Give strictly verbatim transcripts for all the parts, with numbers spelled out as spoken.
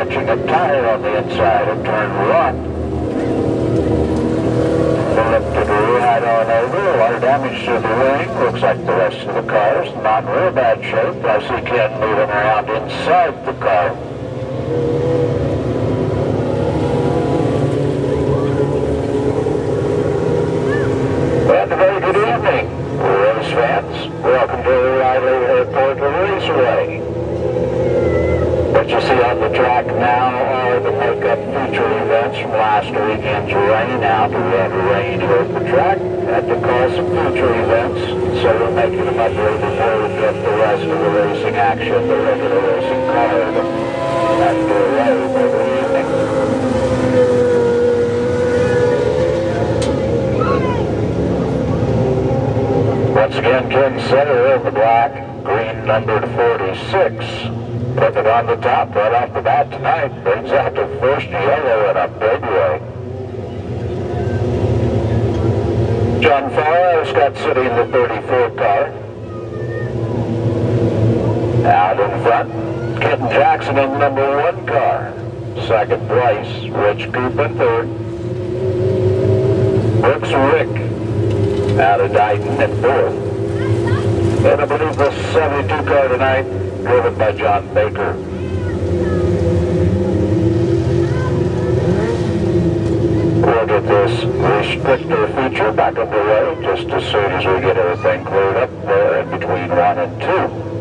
punching a tire on the inside of turn one. Lifted right on over, a lot of damage to the wing. Looks like the rest of the car is not in real bad shape. I see Ken moving around inside the car. And a very good evening, race fans. Welcome to O'Reilly Airport Raceway. What you see on the track now are the makeup feature events from last weekend's rain out. We had rain here at the track. Had to call some feature events, so we're making them up here before we get the rest of the racing action, the regular racing card after a road every evening. Once again, Ken Center in the black, green numbered forty-six. Put it on the top right off the bat tonight. Brings out the first yellow in a big way. John Farr, Scott City in the thirty-four car. Out in front, Kenton Jackson in the number one car. Second place, Rich Coop in third. Brooks Rick out of Dayton in fourth. And I believe the seventy-two car tonight, driven by John Baker. We'll get this restrictor feature back underway just as soon as we get everything cleared up there in between one and two.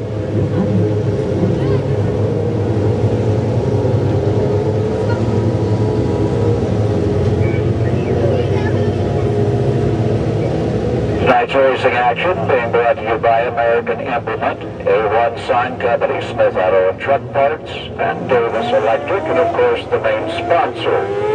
Tonight's racing action being brought to you by American Implement, A one Sign Company, Smith Auto and Truck Parts, and Davis Electric, and of course the main sponsor.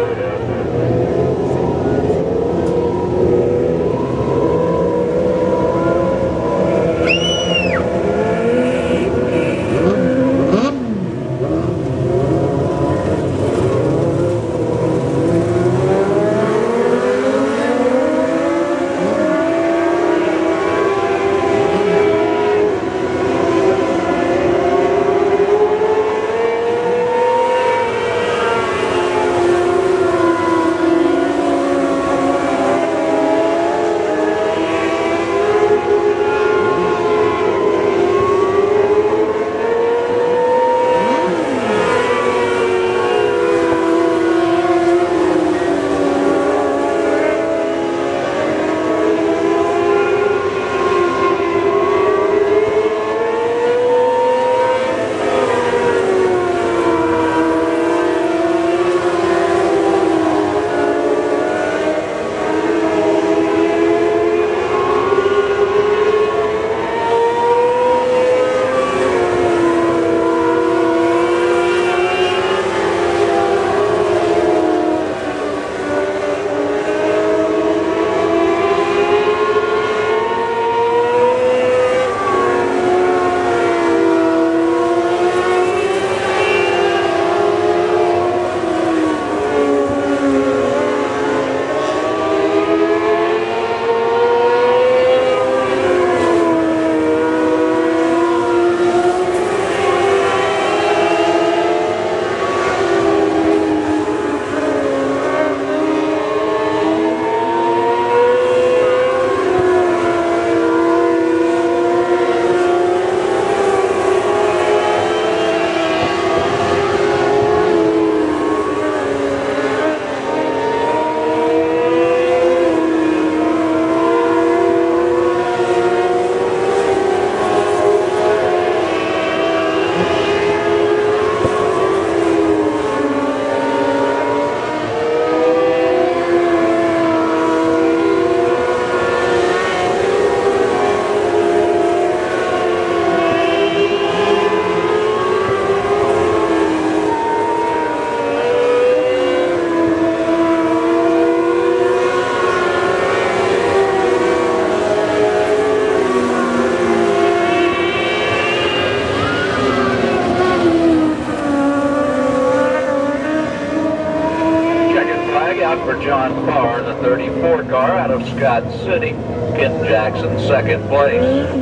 John Farr, the thirty-four car out of Scott City. Kenton Jackson, second place.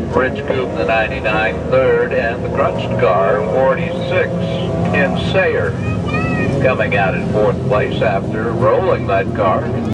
Rich Coupe, the ninety-nine, third, and the crunched car, forty-six, in Sayer, coming out in fourth place after rolling that car.